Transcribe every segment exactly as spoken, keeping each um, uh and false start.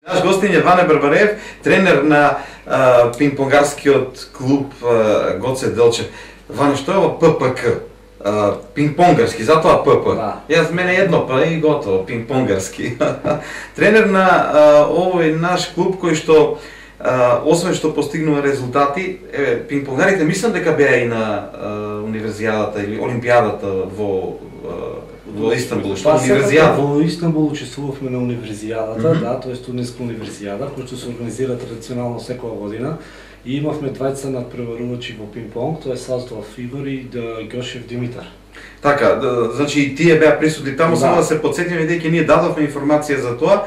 Наш гостин е Ване Барбареев, тренер на а, пинг-понгарскиот клуб а, Гоце Делчев. Ване, што е ова П П К? А, пинг-понгарски, затоа П П. Да. Јас мене едно па и готово, пинг-понгарски. Тренер на а, овој наш клуб кој што а, освен што постигнува резултати, еве пинг-понгарите мислам дека беа и на а, универзијадата или олимпијадата во а, во Истанбул, што универзијада. Во Истанбул учествувавме на универзијадата, mm -hmm. да, тоа е студентска универзијада, која што се организира традиционално секоја година. И имавме двајца надпреварувачи во пинг-понг, тоа е Саздов Игор и Ѓошев Димитар. Така, да, значи и тие беа присутни таму, да. Само да се потсетиме дека ние дадовме информација за тоа.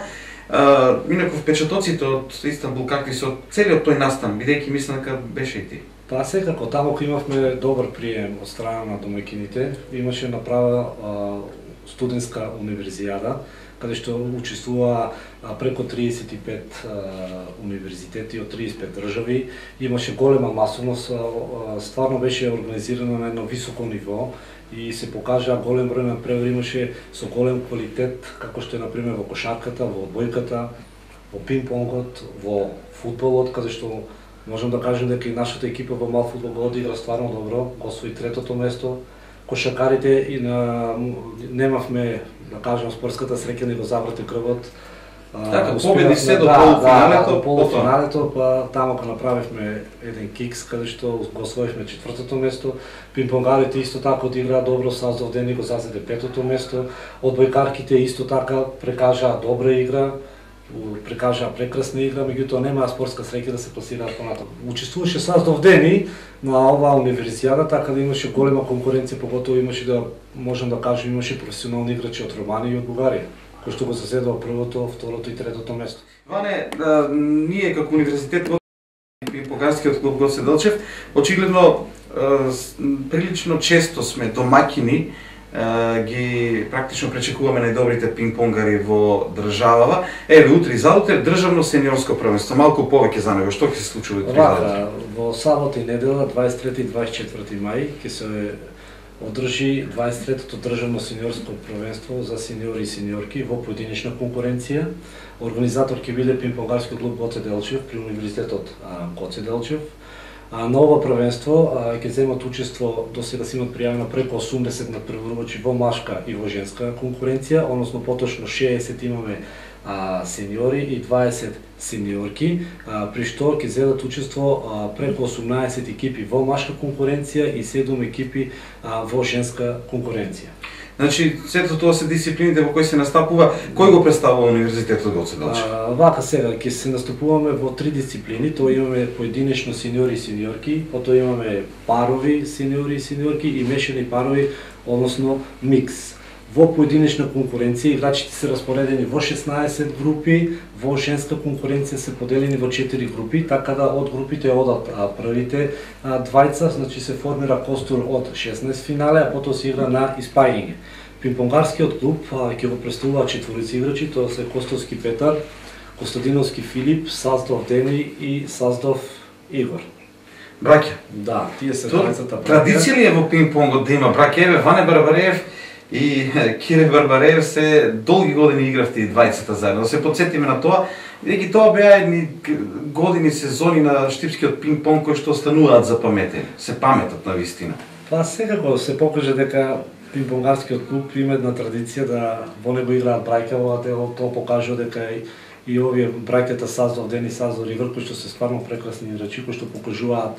А, инаку впечатоците од Истанбул какви се од целиот тој настан, бидејќи мислам дека беше и ти. Па секако, таму кога имавме добар прием од страна на домаќините, имаше направа а, студентска универзијада, каде што учествува преку триесет и пет а, универзитети од триесет и пет држави. Имаше голема масовност, стварно беше организирано на едно високо ниво и се покажа голем број на превари, имаше со голем квалитет, како што е например во кошарката, во одбојката, во пинг-понгот, во фудбалот, каде што можам да кажем дека и нашата екипа во мал фудбал го одигра стварно добро, го освои третото место. Кошакарите и на немавме, да кажем, спортската среќа ни го заврте крвот. Така, победи се до полуфиналето, да, до полуфиналето, па тамо кога направивме еден кикс, каде што го освоивме четвртото место. Пинг-понгарите исто така одиграа добро, Саздов Дени го зазеде петото место. Одбојкарките исто така прекажаа добра игра, прекажаа прекрасна игра, меѓутоа немаа спортска среќа да се пласираат понатаму. Учествуваше Саздов Дени на оваа универзијада, така да имаше голема конкуренција, поготово имаше да можам да кажам имаше професионални играчи од Романија и од Бугарија, кои што го заседува првото, второто и третото место. Ване, да, ние како универзитет пинг-понгарскиот клуб Гоце Делчев, очигледно прилично често сме домаќини, ги практично пречекуваме најдобрите пинг-понгари во државава. Еве, утре и заутре државно сениорско првенство, малку повеќе за него. Што ќе се случи утре и заутре? Во сабота и недела, дваесет и трети и дваесет и четврти мај, ќе се одржи дваесет и третото државно сениорско првенство за сениори и сениорки во поединечна конкуренција. Организатор ќе биде пинг-понгарскиот клуб Гоце Делчев при Универзитетот Гоце Делчев. А, на ова првенство ќе земат учество, до сега се имат пријавено преку осумдесет надпреварувачи во машка и во женска конкуренција, односно поточно шеесет имаме а, сениори и дваесет сениорки, а, при што ќе земат учество а, преку осумнаесет екипи во машка конкуренција и седум екипи а, во женска конкуренција. Значи, сето тоа се дисциплините во кои се настапува, кој го представува Универзитетот Гоце Делчев? Вака сега, ќе се настапуваме во три дисциплини, тоа имаме поединечно сениори и сениорки, потоа имаме парови сениори и сениорки и мешани парови, односно микс. Во поединечна конкуренција играчите се распоредени во шеснаесет групи, во женска конкуренција се поделени во четири групи, така да од групите одат а, првите а, двајца, значи се формира костур од шеснаесет финале, а потоа се игра на испаѓање. Пинг-понгарскиот клуб ќе го представуваат четворици играчи, тоа се Костовски Петар, Костадиновски Филип, Саздов Дени и Саздов Игор. Браќа. Да, тие се двајцата браќа. Традиција ли е во пинг-понгот да има браќа? Еве, Ване Барбареев и Кире Барбареев се долги години игравте и двајцата заедно. Да се потсетиме на тоа, бидејќи тоа беа едни години, сезони на штипскиот пинг-понг кои што остануваат запаметени, се паметат на вистина. Па секако се покажа дека пинг-понгарскиот клуб има една традиција да во него играат браќа, ова дело тоа покажува дека и, и овие браќата Саздов Дени и Саздов Игор, кои што се стварно прекрасни играчи, кои што покажуваат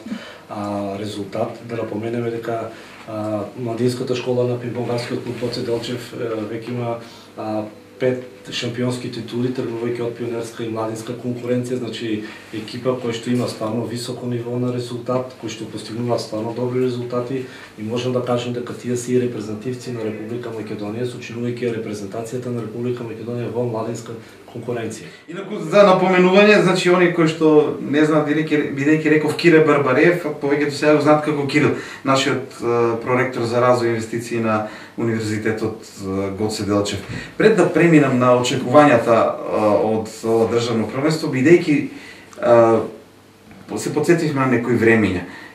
а, резултат. Да напоменеме дека а, младинската школа на пинг-понгарскиот клуб Гоце Делчев веќе има а, пет шампионски титули, тргнувајќи од пионерска и младинска конкуренција, значи екипа која што има стварно високо ниво на резултат, кои што постигнуваат стварно добри резултати и можам да кажам дека тие се и репрезентативци на Република Македонија, сочинувајќи репрезентацијата на Република Македонија во младинска конкуренција. Инаку за напоменување, значи они кои што не знаат, бидејќи реков Кире Барбареев, повеќето сега го знаат како Кирил, нашиот проректор за развој и инвестиции на Универзитетот Гоце Делчев. Пред да преминам на очекувањата од државно првенство, бидејќи се потсетивме на некои времиња.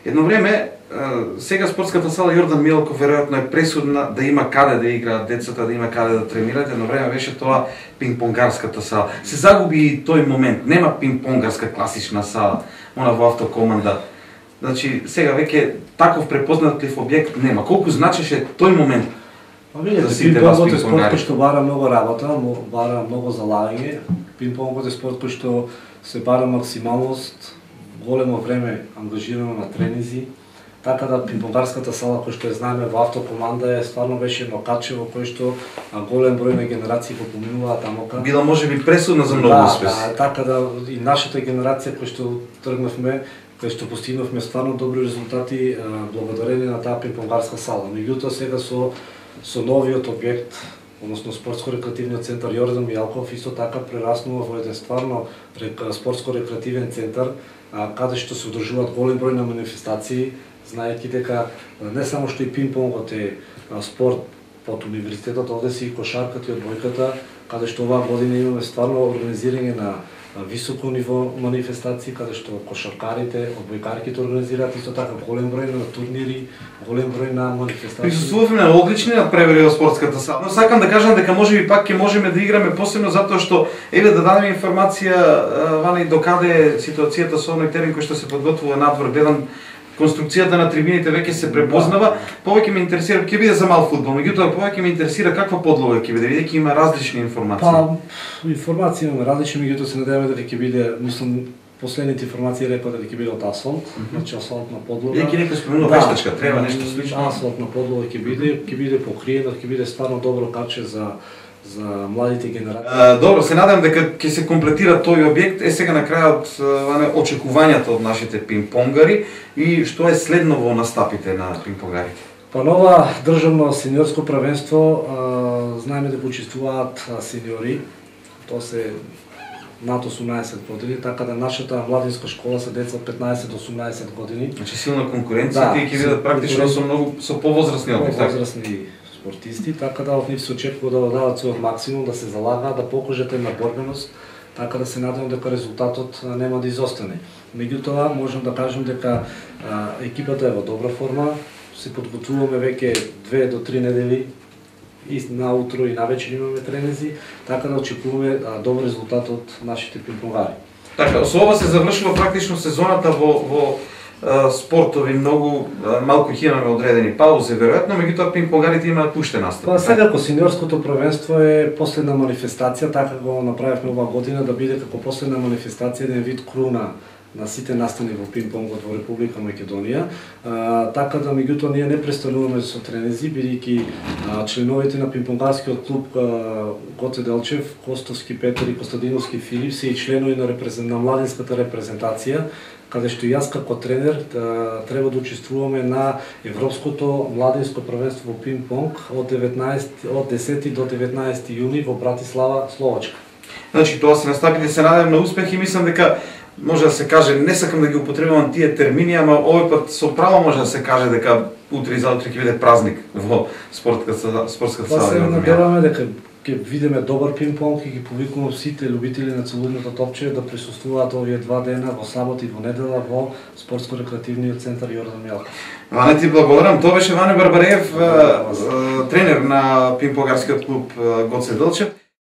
Едно време, сега спортската сала Јордан Милков веројатно е пресудна да има каде да играат децата, да има каде да тренираат. Едно време беше тоа пинг-понгарската сала. Се загуби и тој момент. Нема пинг-понгарска класична сала, она во автокоманда. Значи, сега веќе таков препознатлив објект нема. Колку значеше тој момент? Па видите, пинг-понгот е спорт кој што бара многу работа, бара многу залагање. Пинг-понгот е спорт кој што се бара максималност, големо време ангажирано на тренинзи. Така да пинг-понгарската сала кој што ја знаеме во автокоманда е стварно беше едно каче во кој што голем број на генерации го поминуваа тамока. Била можеби пресудна за многу успеси. Да, да, така да и нашата генерација кој што тргнавме, кој што постигнавме стварно добри резултати благодарение на таа пинг-понгарска сала. Меѓутоа сега со со новиот објект, односно спортско-рекреативниот центар Јордан Милков исто така прераснува во еден стварно спортско-рекреативен центар, каде што се одржуваат голем број на манифестации, знаејќи дека не само што и пинг-понгот е спорт под универзитетот, овде се и кошарката и одбојката, каде што оваа година имаме стварно организирање на високо ниво манифестации, каде што кошаркарите, одбојкарките организираат исто така голем број на турнири, голем број на манифестации. Присуствувавме на одлични надпревари во спортската сала. Но сакам да кажам дека можеби пак ќе можеме да играме посебно затоа што еве да дадеме информација вана и докаде е ситуацијата со оној терен кој што се подготвува надвор гледан. Конструкцијата на трибините веќе се препознава. Повеќе ме интересира, ќе биде за мал фудбал, меѓутоа повеќе ме интересира каква подлога ќе биде, бидејќи има различни информации. Па, информации имаме различни, меѓутоа се надеваме дека ќе биде, мислам, последните информации рекоа дека ќе биде од асфалт, mm -hmm. значи асфалтна подлога. Бидејќи некој спомнува да, вештачка, треба нешто слично. Асфалтна подлога ќе биде, ќе биде покриена, ќе биде стварно добро каче за за младите генерации. А, добро, се надевам дека ќе се комплетира тој објект. Е сега на крајот очекувањата од нашите пинг-понгари и што е следно во настапите на пинг-понгарите. Па нова државно сениорско првенство, а, знаеме дека учествуваат сениори, тоа се над осумнаесет години, така да нашата младинска школа се деца од петнаесет до осумнаесет години. Значи силна конкуренција, да, и ќе бидат практично со многу со повозрасни од нив. Повозрасни спортисти, така да од нив се очекува да дадат својот максимум, да се залагаат, да покажат една борбеност, така да се надевам дека резултатот нема да изостане. Меѓутоа, можам да кажам дека а, екипата е во добра форма, се подготвуваме веќе две до три недели и наутро и навечер имаме тренинзи, така да очекуваме а, добар резултат од нашите пинг-понгари. Така, со ова се завршува практично сезоната во во спортови, многу малку ќе имаме одредени паузи веројатно, меѓутоа пинг-понгарите имаат уште настап. Па секако сениорското првенство е последна манифестација, така го направивме оваа година да биде како последна манифестација еден вид круна на сите настани во пинг-понгот во Република Македонија. А, така да меѓутоа ние не престануваме со тренинзи, бидејќи членовите на пинг-понгарскиот клуб Гоце Делчев, Костовски Петар и Костадиновски Филип се и членови на, репрезент... на младинската репрезентација, каде што јас како тренер да, треба да учествуваме на Европското младинско првенство во пинг-понг од деветнаесети од десети до деветнаесети јуни во Братислава, Словачка. Значи тоа се настапите, се надевам на успех и мислам дека може да се каже, не сакам да ги употребувам тие термини, ама овој пат со право може да се каже дека утре и заутре ќе биде празник во спортската спортската сала. Па се надеваме дека ќе видиме добар пинг-понг и ги повикувам сите љубители на целудното топче да присуствуваат овие два дена во сабота и во недела во спортско-рекреативниот центар Јордан Милков. Ване ти благодарам. Тоа беше Ване Барбареев, тренер на пинг-понгарскиот клуб Гоце Делчев.